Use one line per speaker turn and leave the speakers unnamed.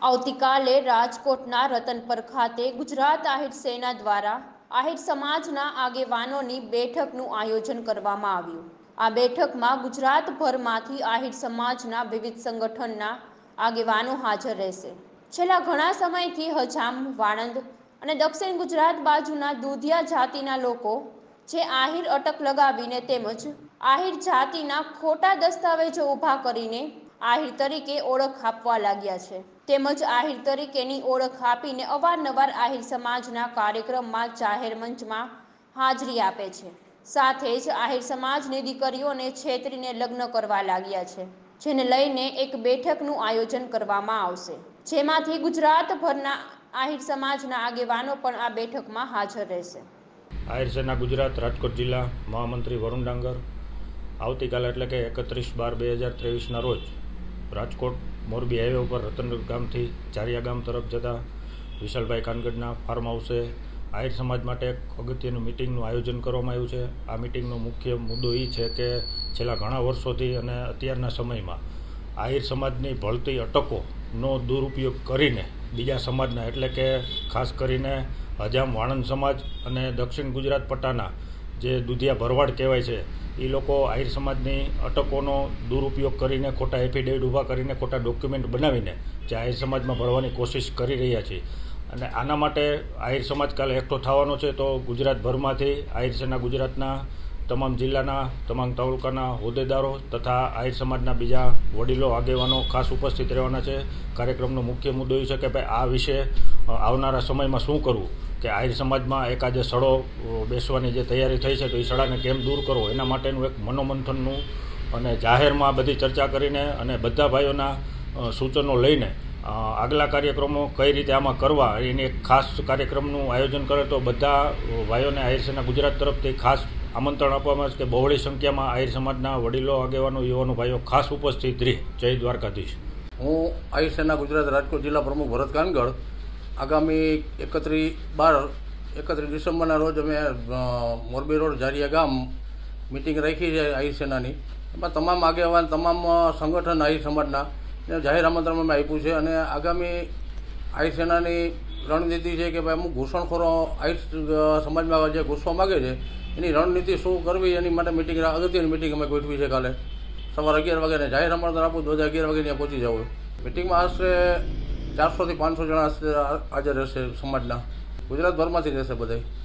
આવતીકાલે રાજકોટના રતનપર ખાતે ગુજરાત આહિર સેના દ્વારા આહિર સમાજના આગેવાનોની બેઠકનું આયોજન કરવામાં આવ્યું। આ બેઠકમાં ગુજરાતભરમાંથી આહિર સમાજના વિવિધ સંગઠનના આગેવાનો હાજર રહેશે। છેલ્લા ઘણા સમયથી હજામ, વાણંદ અને દક્ષિણ ગુજરાત બાજુના દુધિયા જાતિના લોકો જે આહિર અટક લગાવીને તેમજ આહિર જાતિના ખોટા દસ્તાવેજો ઊભા કરીને આહિર તરીકે ઓળખ આપવા લાગ્યા છે। તેમજ આહિર તરીકેની ઓળખ આપીને અવારનવાર આહિર સમાજના કાર્યક્રમમાં જાહેર મંચમાં હાજરી આપે છે। સાથે જ આહિર સમાજની દીકરીઓને છેતરીને લગ્ન કરવા લાગ્યા છે, જેને લઈને એક બેઠકનું આયોજન કરવામાં આવશે, જેમાંથી ગુજરાતભરના આહિર સમાજના આગેવાનો પણ આ બેઠકમાં હાજર રહેશે।
આહિર સેના ગુજરાત રાજકોટ જિલ્લા મહામંત્રી વરુણ ડાંગર આવતીકાલે એટલે કે 31/12/2023ના રોજ રાજકોટ મોરબી હાઈવે ઉપર રતનપર ગામથી ચારિયા ગામ તરફ જતા વિશાલભાઈ કાનગડના ફાર્મ હાઉસે આહિર સમાજ માટે એક અગત્યનું મિટિંગનું આયોજન કરવામાં આવ્યું છે। આ મિટિંગનો મુખ્ય મુદ્દો એ છે કે છેલ્લા ઘણા વર્ષોથી અને અત્યારના સમયમાં આહિર સમાજની ભળતી અટકોનો દુરુપયોગ કરીને બીજા સમાજના એટલે કે ખાસ કરીને હજામ, વાણંદ સમાજ અને દક્ષિણ ગુજરાત પટ્ટાના જે દુધિયા ભરવાડ કહેવાય છે એ લોકો આહિર સમાજની અટકોનો દુરુપયોગ કરીને ખોટા એફિડેવિટ ઊભા કરીને ખોટા ડોક્યુમેન્ટ બનાવીને જે આહિર સમાજમાં ભરવાની કોશિશ કરી રહ્યા છે। અને આના માટે આહિર સમાજ કાલે એકઠો થવાનો છે, તો ગુજરાતભરમાંથી આહિર સેના ગુજરાતના તમામ જિલ્લાના તમામ તાલુકાના હોદ્દેદારો તથા આહિર સમાજના બીજા વડીલો આગેવાનો ખાસ ઉપસ્થિત રહેવાના છે। કાર્યક્રમનો મુખ્ય મુદ્દો એ છે કે ભાઈ આ વિશે આવનારા સમયમાં શું કરવું, કે આહિર સમાજમાં એકાદે સડો બેસવાની જે તૈયારી થઈ છે તો એ સડાને કેમ દૂર કરવો એના માટેનું એક મનોમંથનનું અને જાહેરમાં બધી ચર્ચા કરીને અને બધા ભાઈઓના સૂચનો લઈને આગલા કાર્યક્રમો કઈ રીતે આમાં કરવા એની એક ખાસ કાર્યક્રમનું આયોજન કરે તો બધા ભાઈઓને આહિર સેના ગુજરાત તરફથી ખાસ આમંત્રણ આપવામાં આવે છે કે બહોળી સંખ્યામાં આહિર સમાજના વડીલો, આગેવાનો, યુવાનો ભાઈઓ ખાસ ઉપસ્થિત રહે। જય દ્વારકાધીશ।
હું આહિર સેના ગુજરાત રાજકોટ જિલ્લા પ્રમુખ ભરત કાનગડ આગામી 31 ડિસેમ્બરના રોજ અમે મોરબી રોડ જારિયા ગામ મિટિંગ રાખી છે આહિર સેનાની। એમાં તમામ આગેવાન, તમામ સંગઠન આહિર સમાજના જાહેર આમંત્રણ અમે આપ્યું છે। અને આગામી આહિર સેનાની રણનીતિ છે કે ભાઈ અમુક ઘૂસણખોરો આહિર સમાજમાં જે ઘૂસવા માગે છે એની રણનીતિ શું કરવી એની માટે મિટિંગ, અગત્યની મિટિંગ અમે ગોઠવી છે। કાલે સવારે 11 વાગ્યાને જાહેર આમંત્રણ આપું તો 11 વાગે ત્યાં પહોંચી જવું। મિટિંગમાં આશરે 400 થી 500 જણા હાજર રહેશે, સમાજના ગુજરાતભરમાંથી રહેશે બધાય।